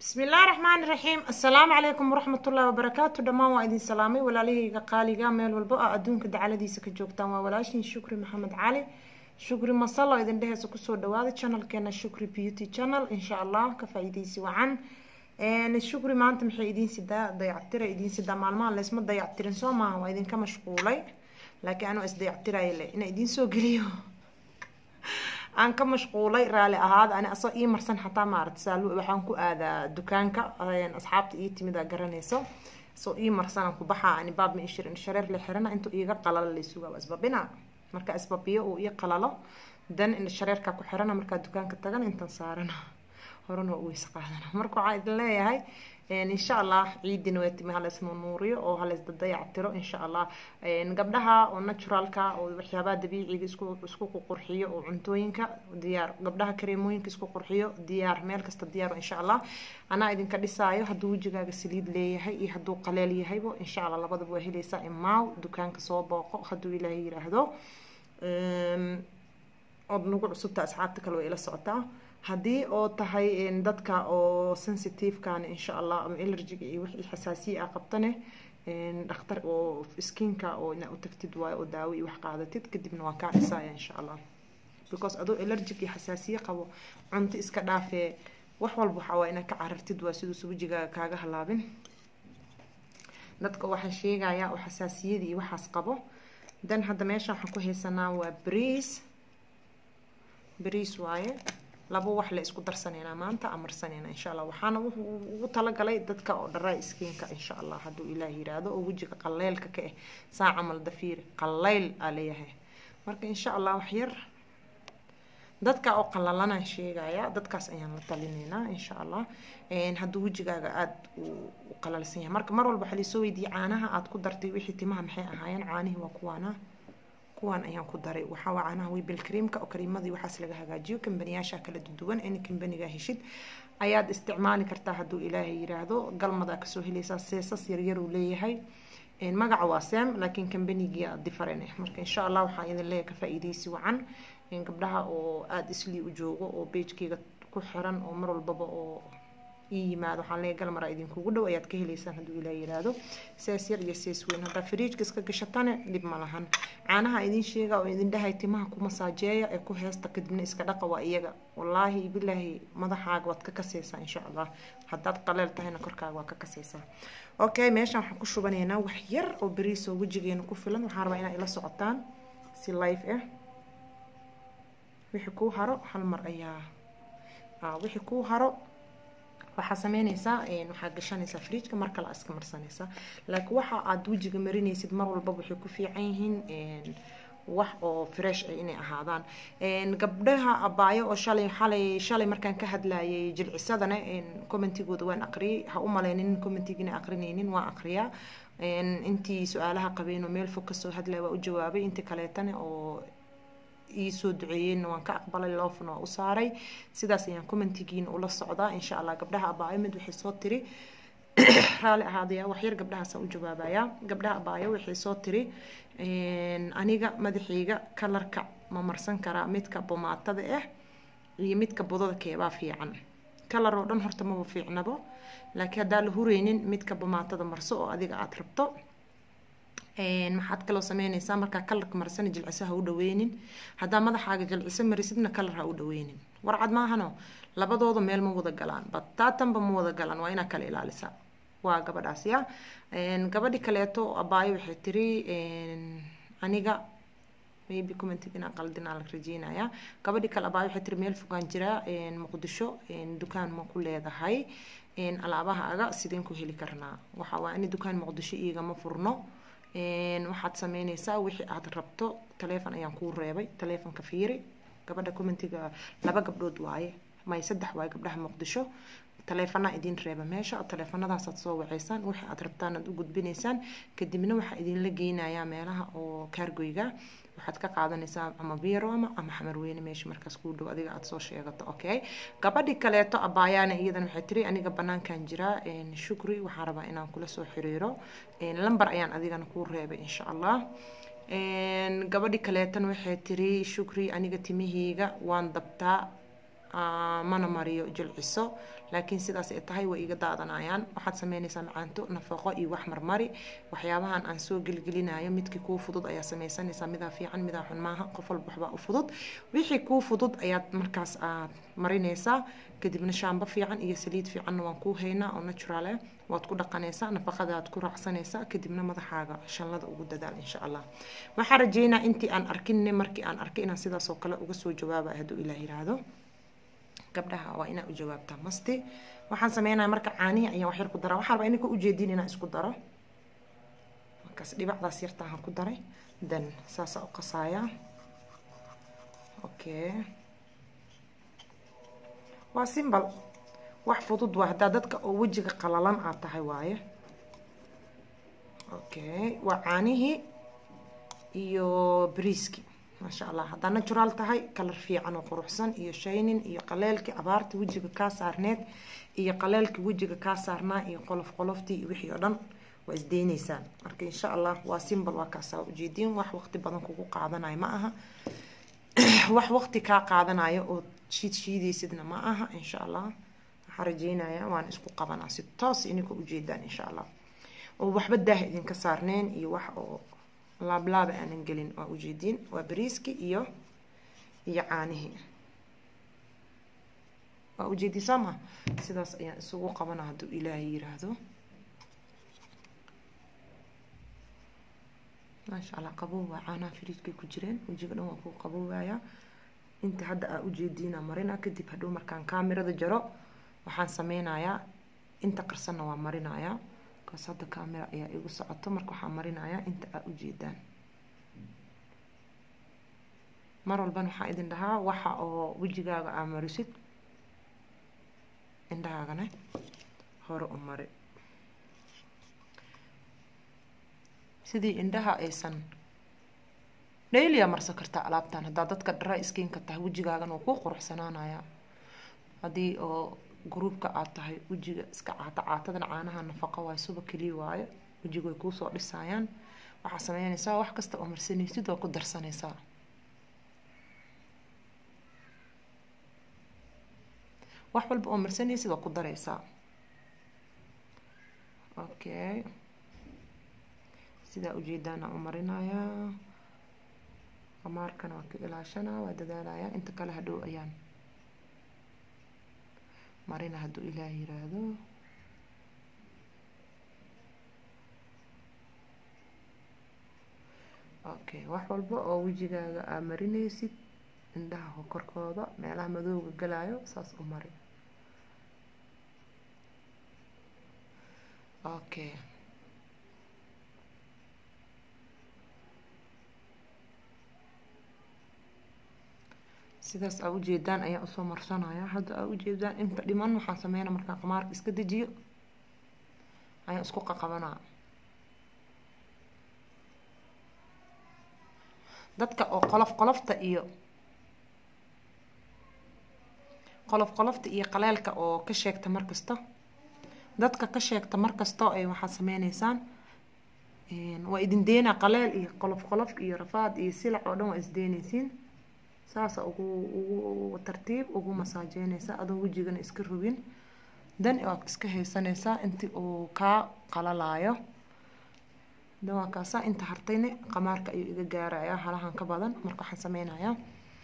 بسم الله الرحمن الرحيم. السلام عليكم ورحمة الله وبركاته. دمان وايدين سلامي ولا ليه قالي ميل والبقى أدونك دعالديسا كجوجتان وولاشين شكري محمد علي شكري مصلى إذن ده سكسور دواد channel كنا شكري بيوتي channel إن شاء الله كفايديسي وعن الشكري ما أنتم حيدين سدا ضيعترا إيدين سدا معلومات اللي اسمه ضيعترين سو ما هو إذن كمشغولي لكن أنا ضيعترا يلي إن إيدين سو قليو aan ka mashquulay raali ahaad ana asoo ii marsan xataa maarad saalu waxaan ku aadaa dukaanka asxaabta ii timid garanayso soo ii marsan ku baxaa ani baab ma ishirin shareer la xirana intuu iiga qalalo la isuga asbabina marka asbabiyo oo ii qalalo dan in shareerka ku xirana marka dukaanka tagan intan saarana horano uu isqaadana marka waxa idin leeyahay إن شاء الله عيد نواتي مهلا اسمه نوري أو هلا ضد عطرو إن شاء الله قبلها وناتشورال كا أو وحيابات دبيعي اسكو قرحية أو عنتوين كا ديار قبلها كريموين كسكو قرحية ديار ميل كست ديار إن شاء الله أنا إذن كديسايو هدو جيجا سليد لي هي هدو قليلي هيبو إن شاء الله لبض بوهي ليسا إماو دكان كصوب باقو هدو إلهي رهدو أدنوكو عصوبتا أسعابتك الو إلى سعوتا haddii oo tahay dadka oo sensitive kan insha Allah ama allergic iyo wixii xasaasiye ah qabtane dhakhtar oo skinka oo ina u tagtid way oo daawo iyo wax qaadatid kadibna waa ka dhisaya insha Allah because adoo allergic iyo xasaasiye qabo cunto iska dhaafee wax walba waxa waa ina ka carartid waa sidoo suujiga kaaga halaabin dadka waxa sheegaya oo xasaasiyada iyo waxaas qabo dan hadda meesha waxaan ku haysanaa waa bariis waaye labo wax la isku darsanayna maanta amarsanayna insha Allah waxaana ugu tala galay dadka oo dharay skinka insha Allah haduu Ilaahay yiraahdo oo wajiga qaleelka ka ah saac amal dafiir qaleel aleeyahay marka insha Allah wax yar dadka oo qalalana sheegaya dadkaas ayaan la talinaynaa insha Allah haduu wajigaaga aad u qalalsan yahay marka mar walba xali soo weydii caanaha aad ku dartay wixii timaha maxay ahaayeen caanihi waa kuwan ayaan ku daray waxa waana way bil creamka oo kariimadii waxaas laga hagaajiyo kambaniyasha kala duwan in kambaniga heshid ayaad isticmaali kartaa haduu Ilaahay yiraahdo galmada ka soo helaysa seesas yar uu leeyahay magaca waa Sam laakiin kambaniga different marka insha Allah waxa idin leeyahay ka faa'iideysi wacan in gabdhaha oo aad isli u joogo oo page-kiga ku xiran oo mar walba oo yimaado waxaan leeyahay galmara idin kugu dhow ayaad ka helaysaan haduu Ilaahay yiraahdo sees yar iyo sees weyn hada fridge iska gashatana dib ma lahan caanaha idin sheega oo idin dhahay timaha ku masaajeeya ee ku heesta kadibna iska dhaqa waa iyaga wallahi billahi madaxaaga wad ka kaseysaa insha Allah hadaad qaleel tahayna korkaaga waa ka kaseysaa okay meeshan waxaan ku shubanaynaa wax yar oo bariis oo wajigeena ku filan waxaan rabaa inaad ila socotaan si live wixii ku haro hal mar ayaa wixii ku haro waxa sameynaysaa waxa gashanaysaa fridge-ka marka la iska marsanaysaa laakiin waxa aad wajiga marinaysid mar walba waxay ku fiican yihiin wax oo fresh ay inay ahaadaan gabdhaha abaayo oo shalay markaan ka hadlayay jilcisadana commentigooda waan aqriyay ha u maleynin commentigina aqrinaynin waan aqriyaa intii su'aalaha qabeen oo meel fog ka soo hadlay waa u jawaabay intii kaleetana oo soo duceeyeen waan ka aqbalay loofna u saaray sidaas ayaan commentigiina ula socdaa insha Allah gabdhaha abaayo mid waxay soo tiri raali ahaadaya wax yar gabdhahaas u jawaabaya gabdhaha abaayo waxay soo tiri aniga madaxayga kalarka ma marsan karaa midka bomaatada iyo midka budada keebaa fiican kalar oo dhan horta ma fiicnabo laakiin hadaa la hureynin midka bomaatada marso oo adiga aad rabto maxaad kala sameynaysaa marka kalarka marsan jilcisaha u dhaweenin hadaa madaxaaga jilcisa marisidna kalar ha u dhaweenin warcad maahano labadooda meel ma wada galaan bataatanba ma wada galaan waa ina kala ilaalisa waa gabadhaas ya gabadhi kaleeto abaayo waxay tiri aniga maybe commentigina qaldina la rajeenaya gabadhi kale abaayo waxay tiri meel fogaan jira Muqdisho dukaan ma ku leedahay alaabahaaga sideen ku heli karnaa waxa waa in dukaan Muqdisho iiga ma furno waxaad sameynaysaa wixii aad rabto telefoon ayaan ku reebay telefoonka fiiri gabadha commentiga laba gabdhood waaye may saddex waaye gabdhaha Muqdisho telefoona idin reeba meesha telefoonadaas aad soo waceysaan wixii aad rabtaan aad u gudbinaysaan kadibna waxa idin la geynayaa meelaha oo cargo-ga waxaad ka qaadanaysaa ama Biiroma ama Xamarweyne meesha markaas ku dhow adiga aad soo sheegato okay gabadhi kaleeto abaayana iyadan waxay tiri aniga banaankan jira shukri waxaan rabaa inaan kula soo xiriiro lambar ayaan adigana ku reebay insha Allah gabadhi kaleetan waxay tiri shukri aniga timihayga waan dabtaa mana mariyo jilciso laakiin sidaas ay tahay way iga daadanayaan waxaad sameynaysaa macaanto nafaqo iyo wax marmari waxyaabahan aan soo gelgelinayo midkii kuu fudud ayaa sameysanaysaa midaa fiican midaa xun maaha qof walba waxbaa u fudud wixii kuu fudud ayaad markaas aad marinaysaa kadibna shaambo fiican iyo saliid fiicanna waan kuu haynaa oo natural ah waad ku dhaqanaysaa nafaqadaad ku raacsanaysaa kadibna madaxaaga shanlada ugu dadaal insha allah waxaan rajeynaa intii aan arkin markii aan arkay inaan sidaas oo kale uga soo jawaabay hadduu ilaah yiraahdo gabdhaha waa inaa u jawaabtaa masti waxaan sameynayaa marka caanihi ayaan wax yar ku daraa waxaa rabaa inay ka ujeedin inaan isku daro markaas dhibacdaas yartaan ku daray dan saasa u qasaaya okay waa simple wax fudud waa hadaa dadka oo wajiga qalalan aad tahay waaye okay waa caanihi iyo bariiski ما شاء الله هذا ناتشورال تهاي كلر فيعن وقروحسن إيو شاينين إيو قلالك أبارت وجهك كاسر نت إيو قلالك وجهك كاسرنا إيو قلفتي وحي يودن وإزديني سان مركي إن شاء الله واسيمبل وكاسا وجيدين وح وقت بدن كوكو قاعدنا معها وح وقت كا قاعدنا يا شيدي سيدنا معها إن شاء الله حرجينا يا وان اسكو قبنا ستاس إنكو وجيدان إن شاء الله وبحبده إذن كسرنين إيو وح laablaaba aanan gelin waa ujeedin waa bariiski iyo caanihi waa ujeedi sama sidaas ayaan isugu qabanaa hadduu ilaahay yiraahdo maasha allah qabow waa caanaha fridjkay ku jireen wajiga dhan waa ku qabowaya inta hadda aa ujeediina marina kadib hadhow markaan kaamirada jaro waxaan sameynayaa inta qarsanna waa marinayaa هذا كاميرا يا إيجو ساعته مركو حمرين عيا أنت أوجيدان مرة البنو حايد عندها وحا أو وجيجا عمرسيت عندها غنى هورو أمري سيدي عندها إيسان ليلي أمر سكرت علابتان هذا دتك الرئيس كين كته وجيجا غنى وكوك روح سنانا يا هذه جروبka aad tahay wajiga iska caatadan caanaha nafaqo waa suba kaliya waaye wajiga way ku soo dhisayaan waxa sameeynaysaa wax kasta oo marsanaysid oo ku darsanaysaa wax walba oo marsanaysid oo ku daraysaa okay sida ujeedana u marinaya amarkana waa ka ilaashana waa dadaalaya inta kale hadhow ayaan marina hadduu ilaah yiraahdo okay wax walba oo wajigaaga aa marinaysid indhaha korkooda meelaha madowga galaayo saas u mari okay sidaas aa ujeedaan ayaa usoo marsanaya hadda aa ujeedaan inta dhiman waxaan sameynaa markaan qamaarka iska dejiyo ayaan isku qaqabanaa dadka oo qolofta iyo qaleelka oo ka sheegta markasta dadka ka sheegta markasta ay waxaad sameynaysaan waa idin deena qaleel iyo qolof iyo rafaad iyo silac oo dhan waa isdeenaysiin saas ugu tartiib ugu masaajeynaysaa adoo wajigana iska rugin dan waad iska haysanaysaa intii uu kaa qalalaayo dan waa kaasaa inta hartayne qamaarka ayuu iga gaarayaa halahan ka badan marka waxaan sameynayaa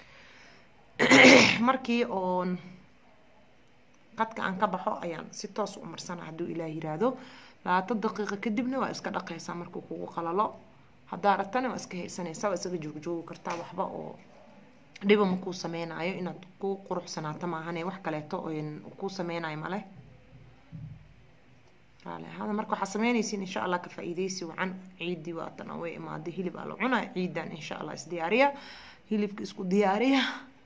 markii oon qadka aan ka baxo ayaan si toos u marsana hadduu ilaah yiraahdo 20 daqiiqo kadibna waa iska dhaqaysaa markuu kugu qalalo haddaa rabtana waa iska haysanaysaa waa isaga joogjoogi kartaa waxba oo dhiba ma kuu sameynayo inaad ku quruxsanaato maahane wax kaleeto oo ku sameynayo male hada marka waxaa sameynaysiin insha allah ka faa'iidaysi wacan ciidii waatan way imaado hilib aa la cunaa ciidan insha allah isdiyaariya hilibka isku diyaariya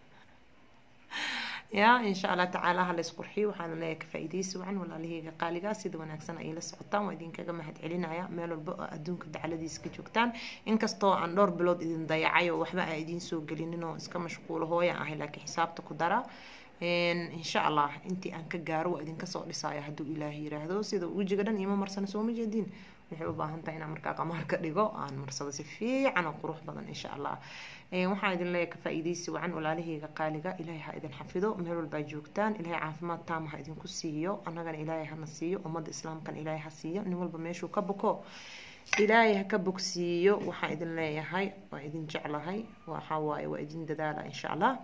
يا إن شاء الله تعالى هالسقرحي وحنا لك فايديس وعن ولا اللي هي قالقة سيد وناكسنا أي لسعطان وإذن كجمع هاد علينا يا ماله البقى أدون كده على ديس كجوكتان إن كستو عن دور بلود إذن ضيعي وحبا إذن سوق لأنه إسكا مشغول هو يعني لك حساب تقدره إن شاء الله أنتي أنك جارو إذن كسر لسايا هدو إلهي رهدو سيد وجي جدا إمام مرسنا سومي جدين وحبا هنتينا مركا قمار كديجو عن مرسل سفي عن قروح بدن إن شاء الله waxaan idin leeyahay ka faa'iidaysi wacan walaalahayga qaaliga ilaahay ha idin xafido meel walba joogtaan ilaahay caafimaad taam ha idinku siiyo annagana ilaahay hana siiyo ummadda islaamkan ilaahay ha siiyo nin walba meeshuu ka buko ilaahay ha ka bogsiiyo waxaan idin leeyahay waa idin jeclahay waxa waaye waa idin dadaala insha allah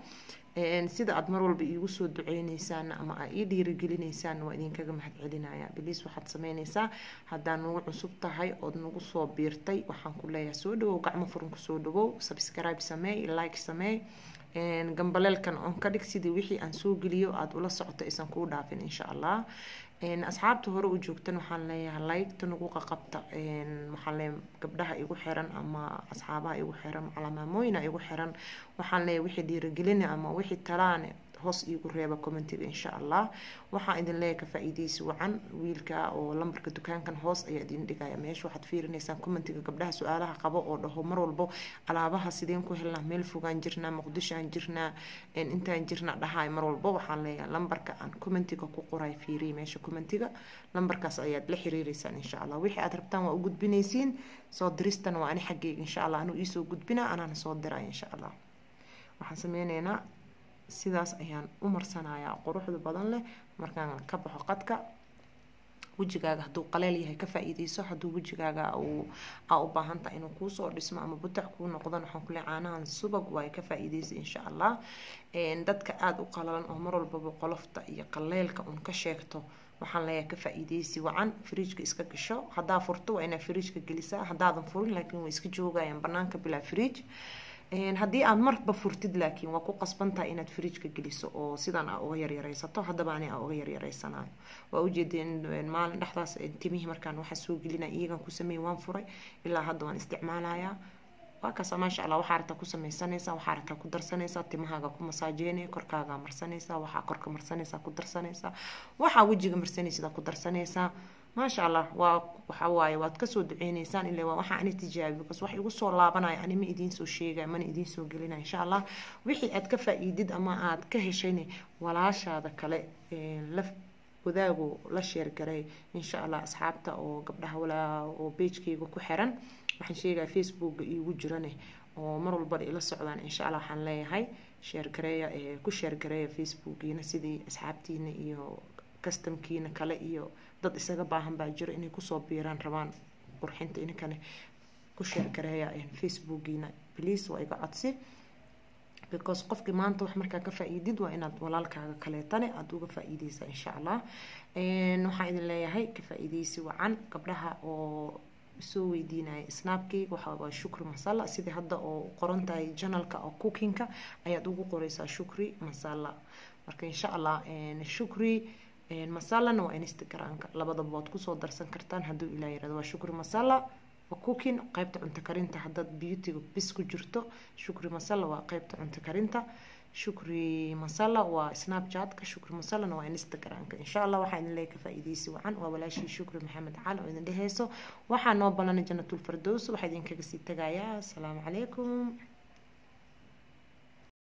sida aad mar walba iigu soo duceyneysaan ama aad ii dhiirigelinaysaan waa idinkaga mahadcelinaya biliis waxaad sameynaysaa haddaad nagu cusub tahay ood nagu soo biirtay waxaan ku leeyahay soo dhawow gacmo furan kusoo dhawow subscribe sameey like sameey gambaleelkan on ka dhig sidii wixii aan soo geliyo aada ula socoto aysan kuu dhaafin insha allah asxaabta hore u joogtan waxaan leeyahay like-ta nagu qaqabta waxaan leeyahay gabdhaha igu xiran ama asxaabaha igu xiran calamaamooyina igu xiran waxaan leeyahay wixii dhiirigelin ama wixii talaane hoos iigu reeba commentiga insha allah waxaan idin leeyahay ka faa'iidaysi wacan wiilka oo lambarka dukaankan hoos ayaa idin dhigaya meesha waxaad fiirinaysaan commentiga gabdhaha su-aalaha qabo oo dhaho mar walbo alaabaha sideen ku helnaa meel fogaan jirnaa muqdisho aan jirnaa intaan jirna dhahay mar walbo waxaan leeyahay lambarka aan commentiga ku qoray fiiriy meesha commentiga lambarkaas ayaad la xiriireysaan insha allah wixii aad rabtaan waa u gudbinaysiin soo diristana waa ani xaggeyga insha allah anuu iisoo gudbinaa anaana soo diray insha allah waxaan sameyneynaa sidaas ayaan u marsanayaa quruxda badan leh markaan ka baxo qadka wejigaaga hadduu qaleel yahay ka faa'iidayso hadduu wejigaaga aa u baahan tahay inuu kuusoo dhismo ama butac kuu noqdan waxaan ku leeyahay caanahan subag waaye ka faa'iidaysa insha allah dadka aada u qalalan oo mar walbaba qolofta iyo qaleelka un ka sheegto waxaan leeyahay ka faa'iidaysi wacan fridge-ka iska gasho haddaa furto waa inaad fridge-ka gelisaa haddaadan furin laakiin way iska joogayaan banaanka bilaa fridge haddii aad marba furtid laakiin waa ku qasbantahay inaad fridge-ka geliso oo sidan aa uga yaryaraysato haddaba ani aa uga yaryareysanayo waa ujeedeen maalin dhexdaas timihii markaan waxaa soo gelinaya iyagan ku sameeyey waan furay ilaa hadda waan isticmaalayaa waa kaasa maasha allah waxaa rabtaa ku sameysanaysaa waxaa rabtaa ku darsanaysaa timahaaga ku masaajeynaya korkaaga marsanaysaa waxaa korka marsanaysaa ku darsanaysaa waxaa wejiga marsanaysaa ku darsanaysaa maasha allah waxa waaye waad kasoo duceyneysaan ilaa waa waxaa ani tijaabiyo bas wax igu soo laabanaya ani ma idiin soo sheegaya mana idiin soo gelinaya insha allah wixii aad ka faa'iidid ama aad ka heshayna walaashaada kale la wadaago la sheer garay insha allah asxaabta oo gabdhaha walaa oo page-kayga ku xiran waxaan sheegaya facebook-ga iigu jirane oo mar walba ila socdaan insha allah waxaan leeyahay sheer gareeya ku sheer gareeya facebook-giina sidii asxaabtiina iyo customkiina kale iyo dad isaga baahan baa jiro inay kusoo biiraan rabaan qurxinta ininkane ku sheer gareeya facebookiina please waa iga codsi because qofkii maanta wax markaa ka faa'iidid waa inaad walaalkaaga kaleetane aada uga faa'iideysaa insha allah waxaan idin leeyahay ka faa'iideysi wacan gabdhaha oo soo weydiinaya snapkeyga waxaa waa shukri masala sidii hadda oo qoran tahay janalka oo cookingka ayaad ugu qoreysaa shukri masala marka insha allah shukri masalana waa instagramka labadaba waad kusoo darsan kartaan hadduu ilaa yirahdo waa shukri masala waa cooking qaybta cunto karinta haddaad beautyga bis ku jirto shukri masala waa qaybta cunto karinta shukri masala waa snapchatka shukri masalana waa instagramka insha allah waxaa idin leeyahay ka faa'iidaysi wacan waa walaashii shukri maxamed cali oo idin dheheyso waxaa noo ballanay jannatul firdaws waxaa idinkaga sii tagayaa asalaamu calaykum